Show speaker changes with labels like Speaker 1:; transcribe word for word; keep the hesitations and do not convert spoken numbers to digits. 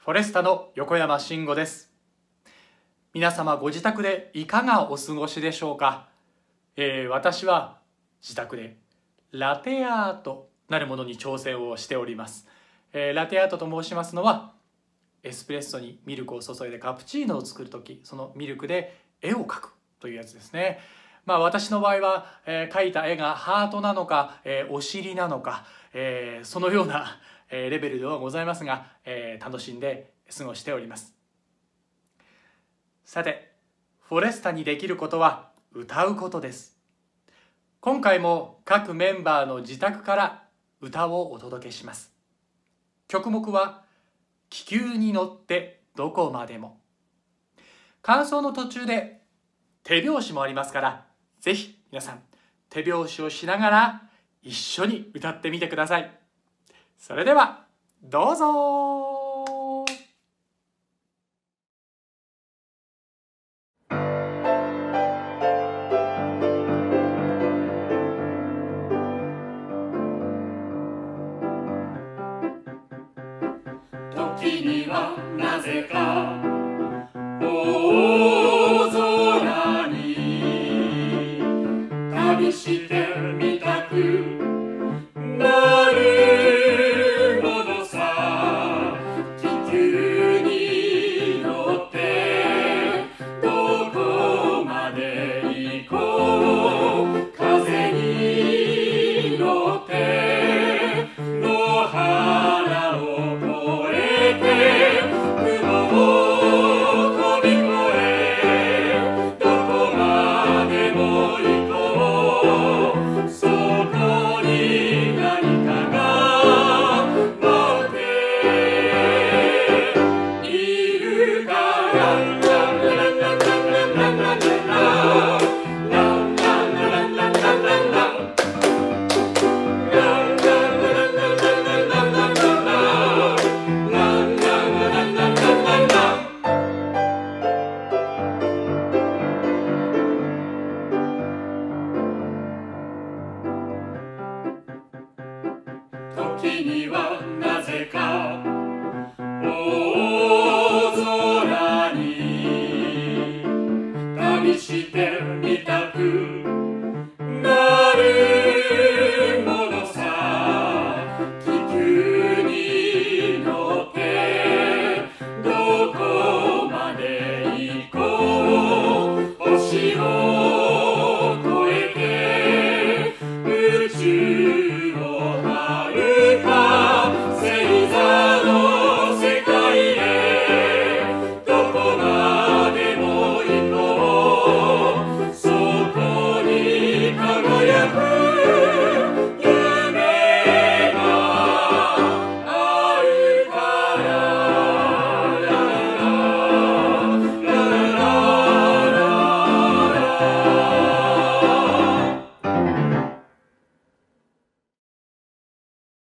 Speaker 1: フォレスタの横山慎吾です。皆様ご自宅でいかがお過ごしでしょうか。えー、私は自宅でラテアートなるものに挑戦をしております。えー、ラテアートと申しますのは、エスプレッソにミルクを注いでカプチーノを作るとき、そのミルクで絵を描くというやつですね。まあ私の場合は、えー、描いた絵がハートなのか、えー、お尻なのか、えー、そのような、えー、レベルではございますが、えー、楽しんで過ごしております。さて、フォレスタにできることは歌うことです。今回も各メンバーの自宅から歌をお届けします。曲目は気球に乗ってどこまでも。感想の途中で手拍子もありますから、ぜひ皆さん手拍子をしながら一緒に歌ってみてください。それではどうぞ。
Speaker 2: 時にはなぜか大空に旅してみたくなるものさ。気球に乗ってどこまで行こう。風に乗って野原を越え雲を飛び越えどこまでも行こう。そこに何かが待っているから。時にはなぜか